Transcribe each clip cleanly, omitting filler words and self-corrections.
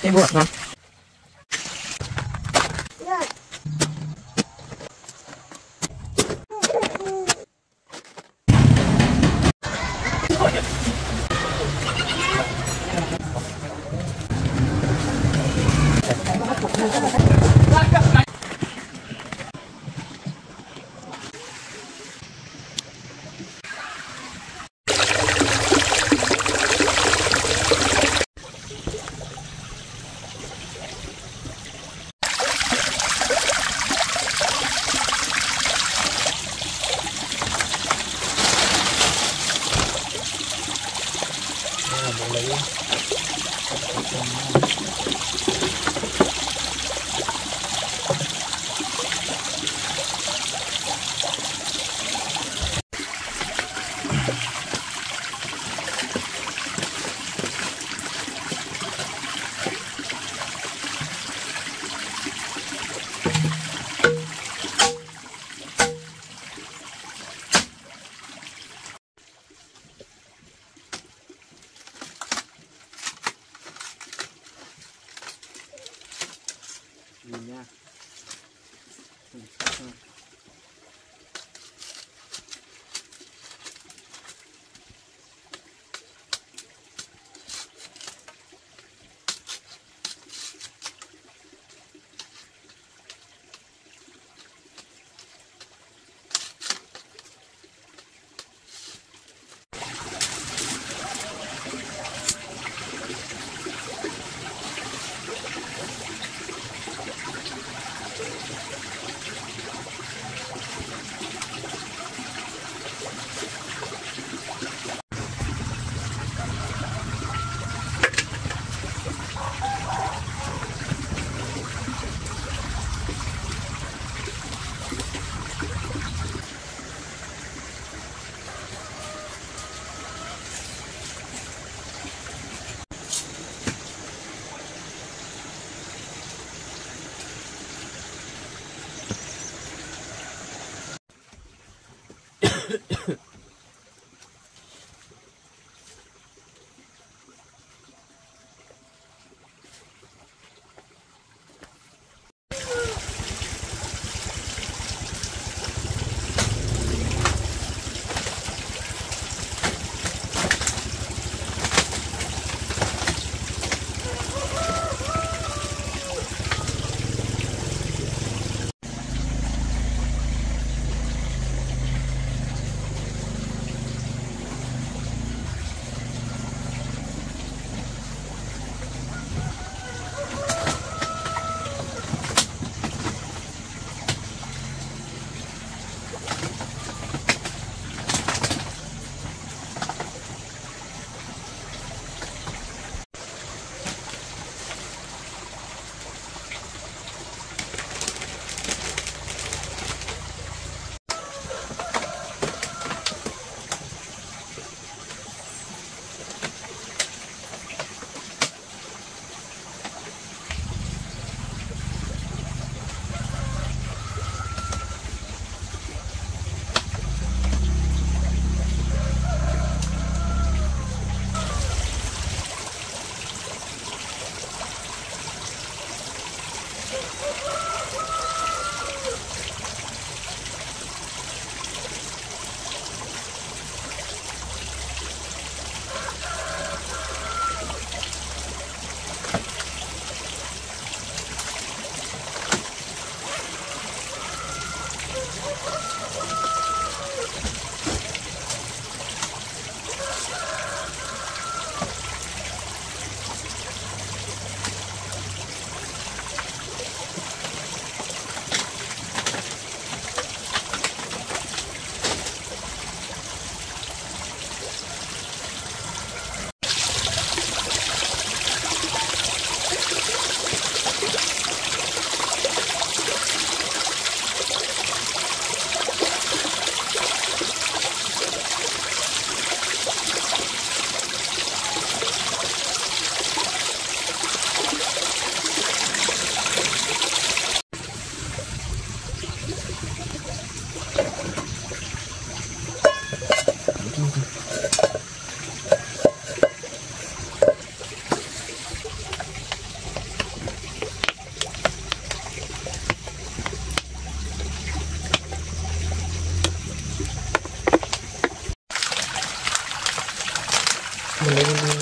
Cái buộc này. Nhìn nha.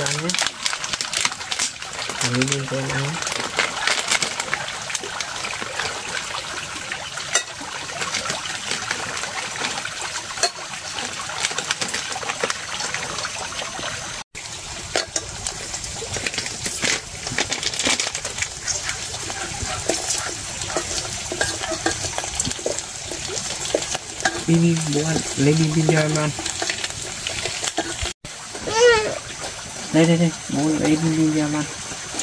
cho ăn nhé. Làm bim cho em ăn nhé. Bim bố ăn, lấy bim cho em ăn. Đây bố lấy bim cho em ăn.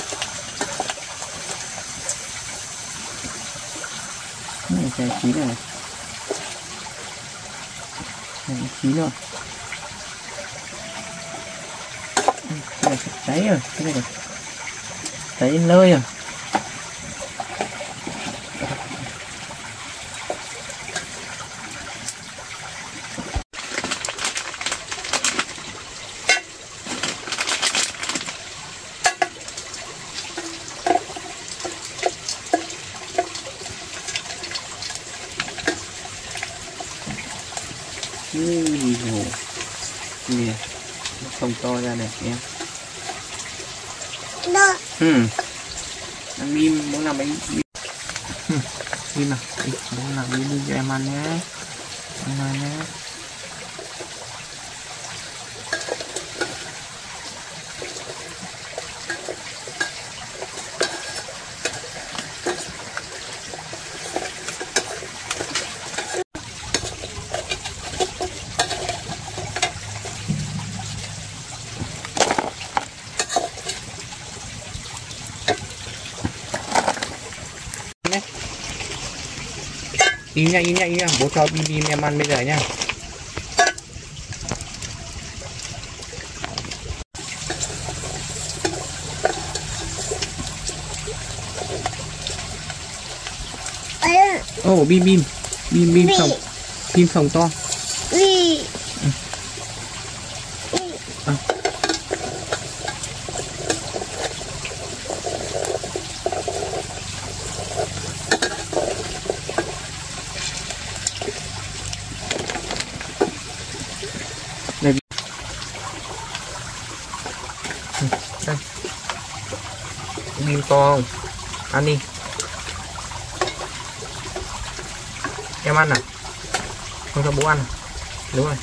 Cái chín này, chín rồi. Cái này cháy rồi, cái này cháy lơi rồi. Nè, không to ra này em. Ăn bim, muốn làm bánh bim. Bim à, muốn làm bim cho em ăn nhé. Ăn nhé. Im nha, bố cho bim em ăn bây giờ nha. Ồ, bim phồng to. Đây. Đây. Bim to không? Ăn đi. Em ăn à? Không cho bố ăn à? Đúng rồi.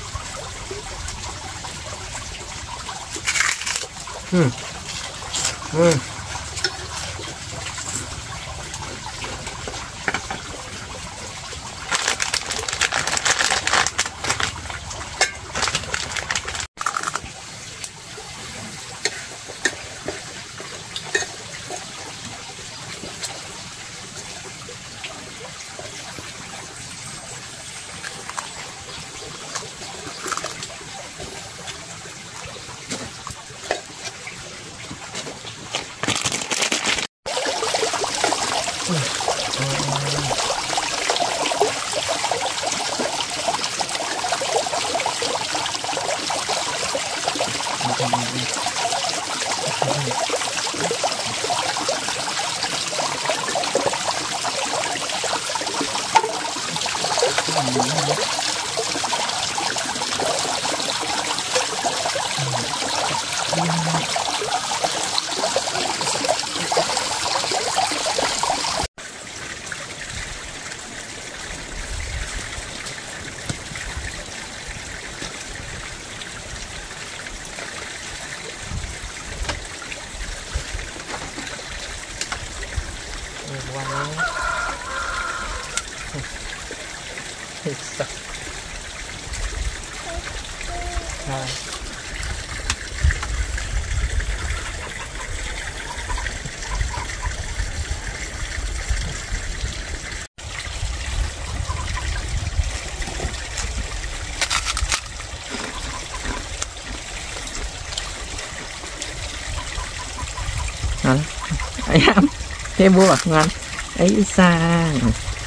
Ayam, thế bố bảo ngon ấy sang.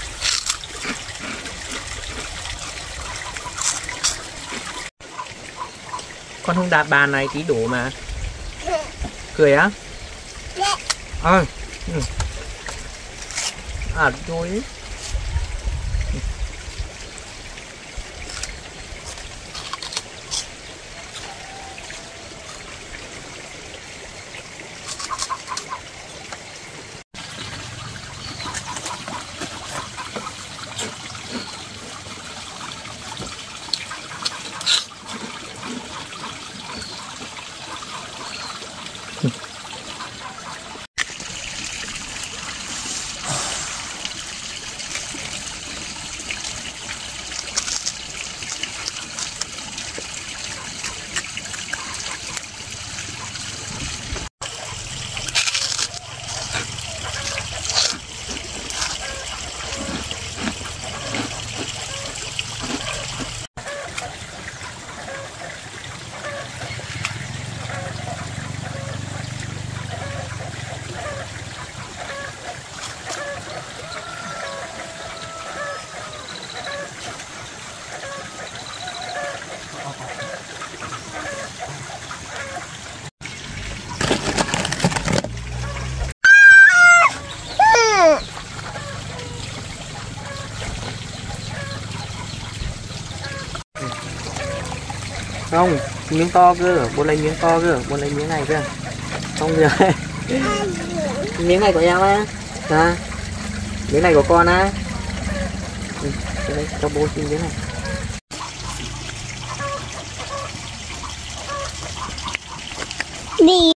Con không đạp bàn này tí đủ mà. Cười á? Rồi. Không, miếng to cơ, bố lấy miếng to cơ, bố lấy miếng này cơ. Không được. Miếng này của em á. À, miếng này của con á. Đây, cho bố xin miếng này. Đi.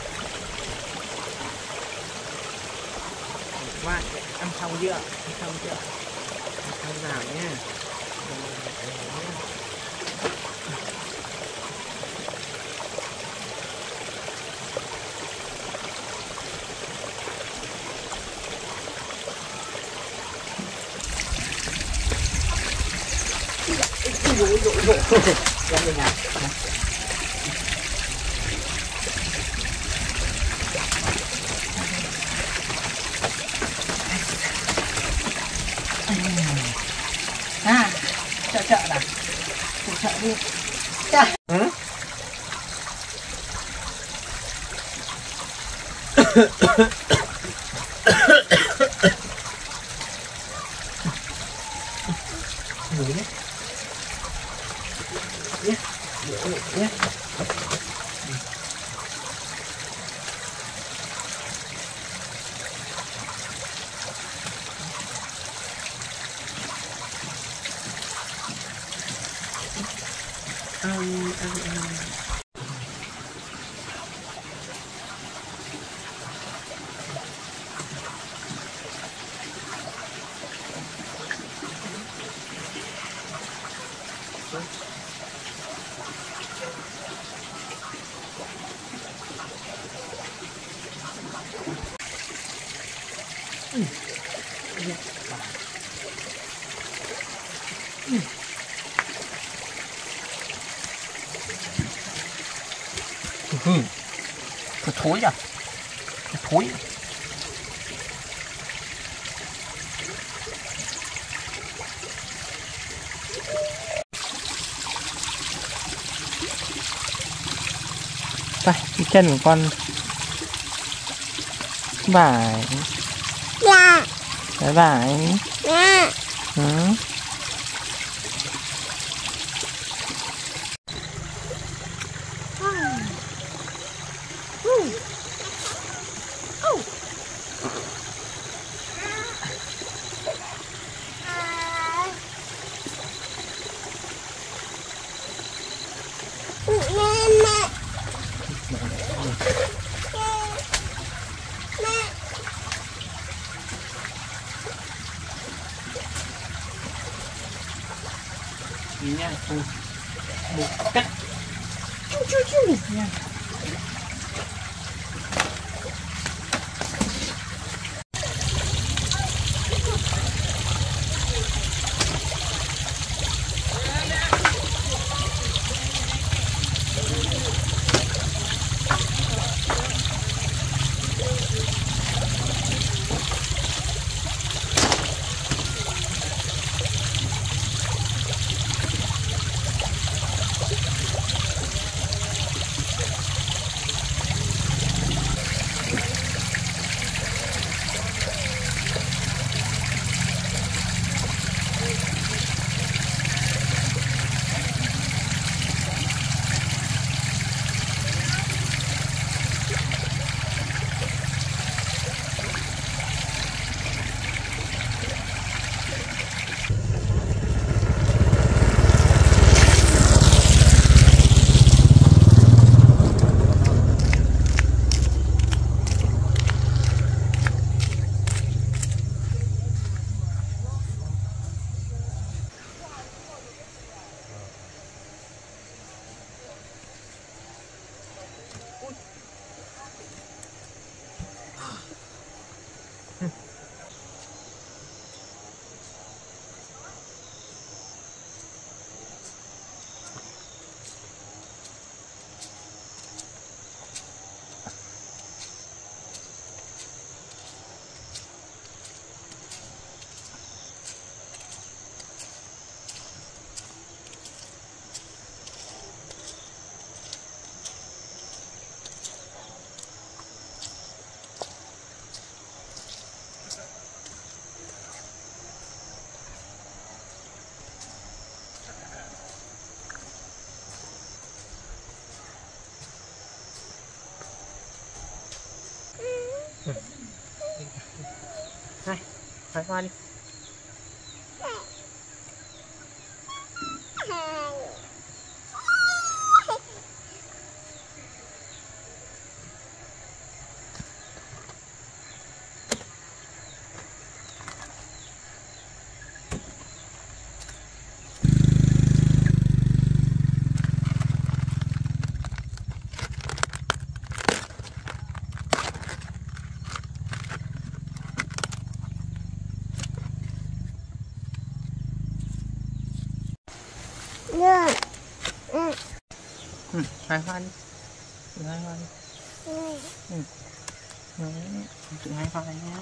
Bạn, ăn xong chưa? Ăn xong chưa? Ăn xong nào nhé. Em đi nào. À, chợ nào. Chợ đi. Chợ. Ừ? Ngủ nhé. Nhé. Nhé. Cái thối à? Cái thối. Đây, cái chân của con vải. Dạ. Cái vải. Dạ. Ừ. Nha, một cắt chu nha. Hai hoa đi. Hai hoa đi. Hai hoa đi. Tự hai hoa nhé.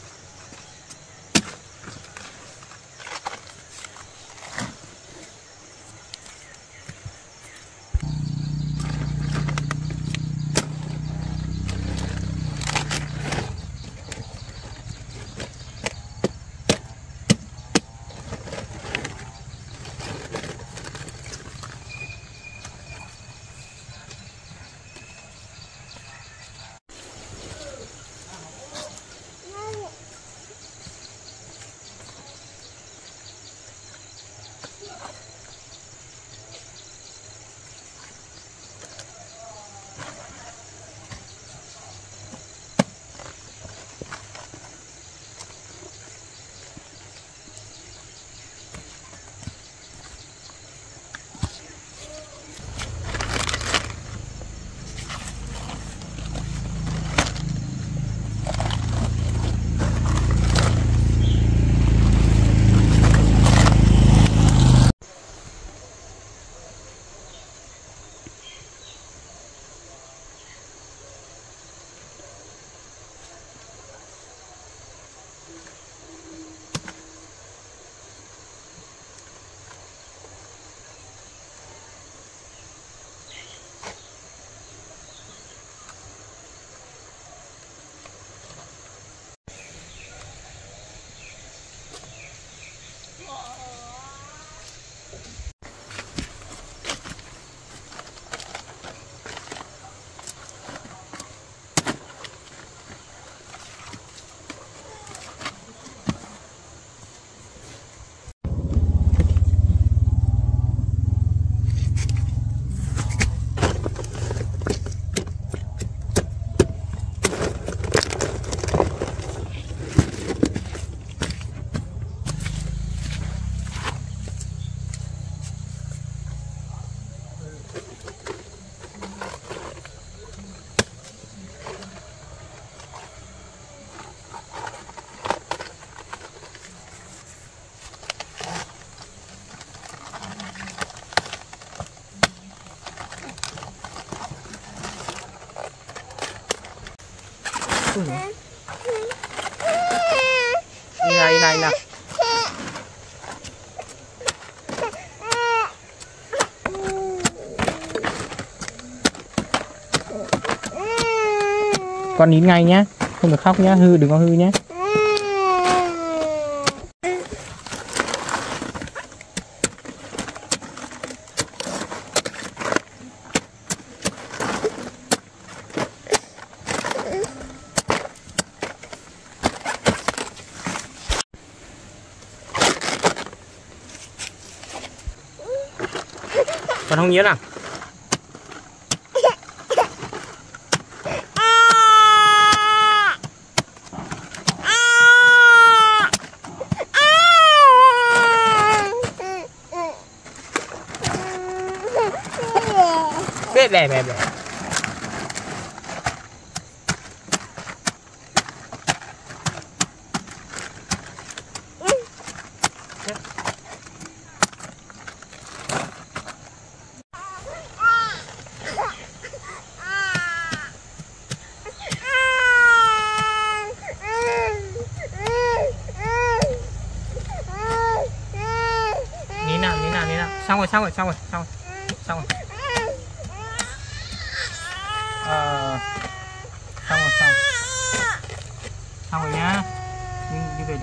Đi này nè. Con nín ngay nhá, không được khóc nhá, hư đừng có hư nhá. Con không nhớ nào. Bè. Nín nào. Xong rồi. Xong rồi. Xong rồi nhá. Đi về.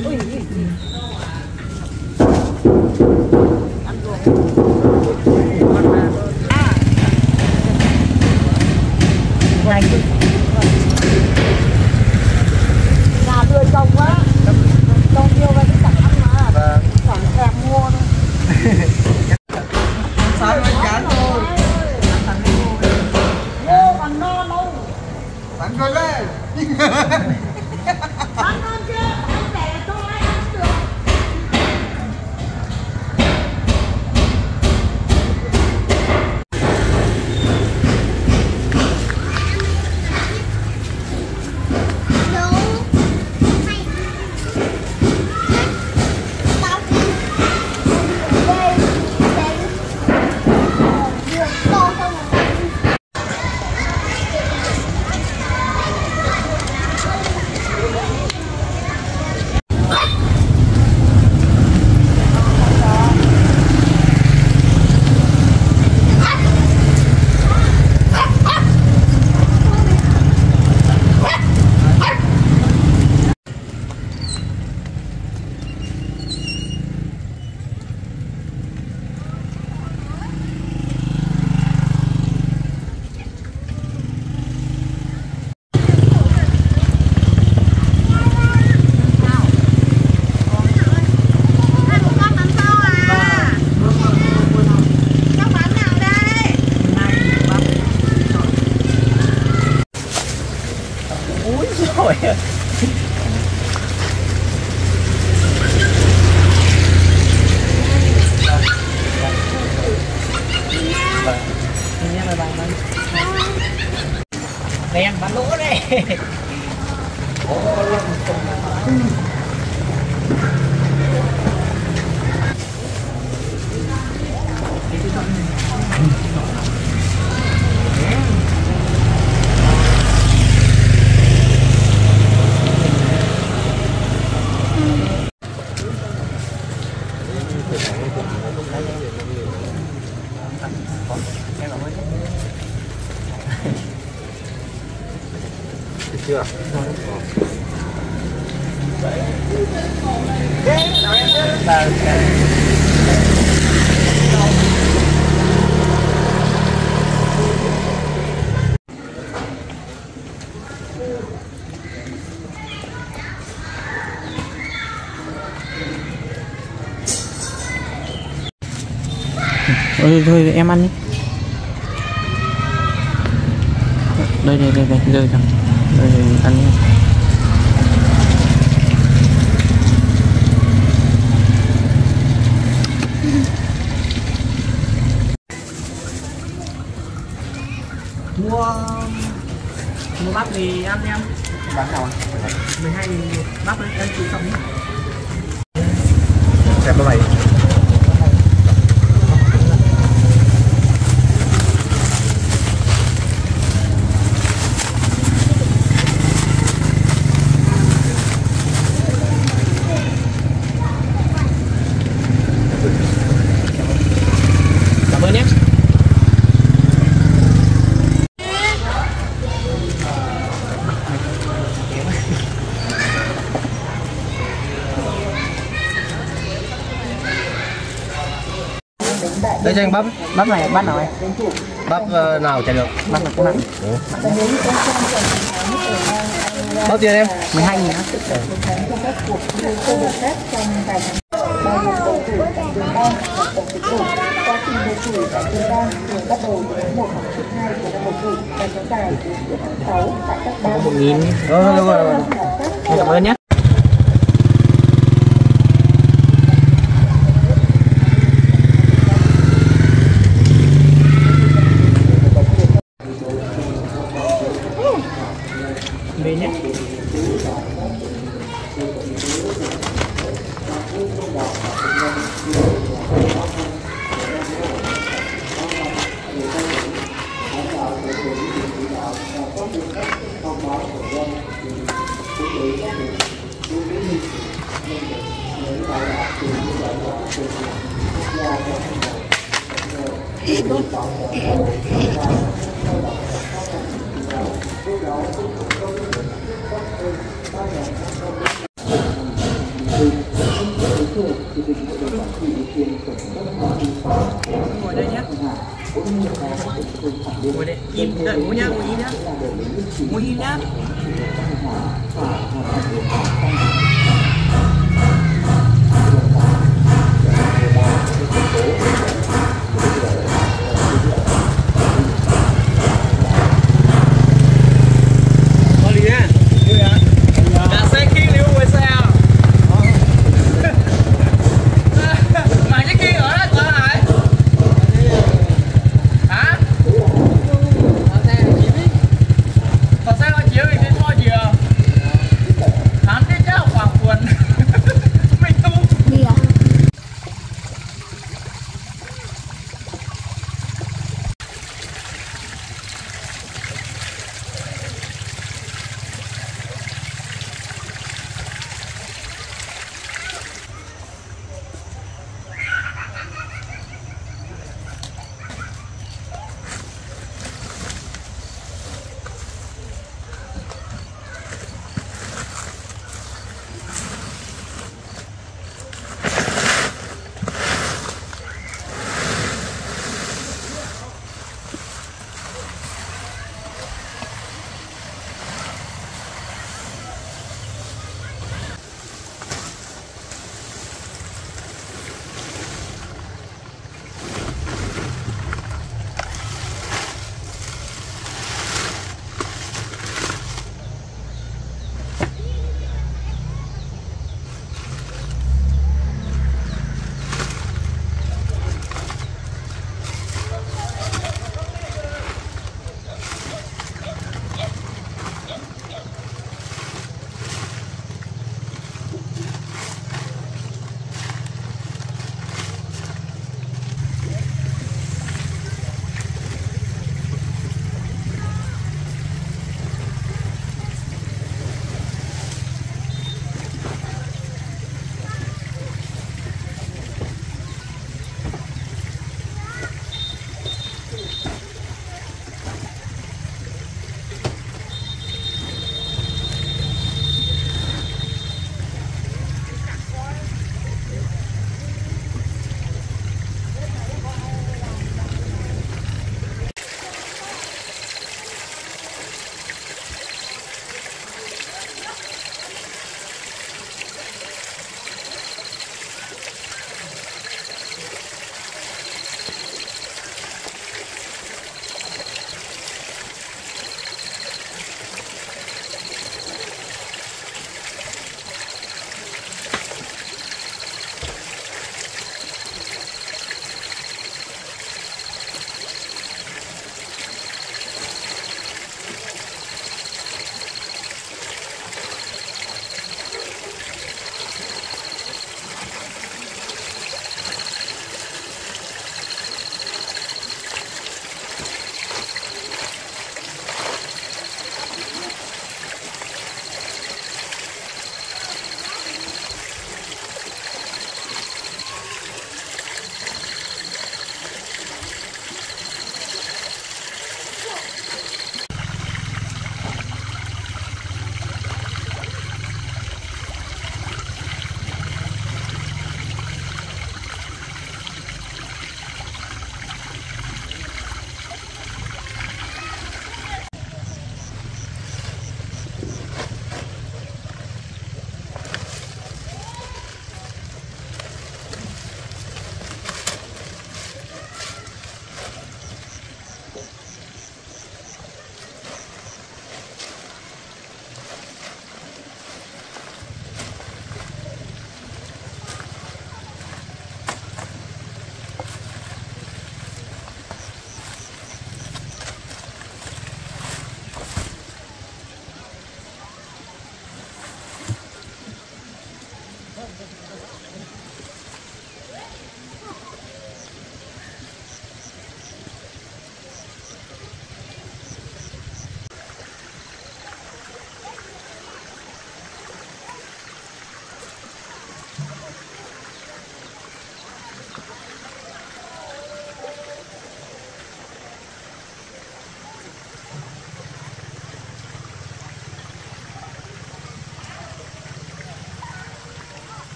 Nhà tươi trồng quá, trồng nhiều và cũng chẳng ăn mà, chẳng thèm mua đâu. Sáng anh chán thôi. Ngô còn non đâu. Sáng rồi đấy. Ăn non chưa? Ăn rẻ thôi, ăn được. Đèn bắn lỗ đây. Chưa? Thôi em ăn đi. Đây rơi thằng. Đây ăn đi. Mua bắp thì ăn em. Bán nào? 12.000 bắp đấy, em chịu xong đi. Xem cái này. Cảm ơn nhé. Đây cho anh bắp. Bắp này, bắp nào anh? Bắp nào chả được. Bắp này cũng nặng. Bao tiền em? 12.000 á. Có 1.000. Rồi. Cảm ơn nhé. Về nhé. Ngồi đây nhé. Ngồi đây, im, đợi bố nhá, ngồi im nhá. Ngồi im nhá. Hãy subscribe cho kênh Ghiền Mì Gõ để không bỏ lỡ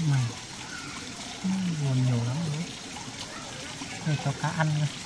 Nguồn nhiều lắm rồi. Để cho cá ăn thôi.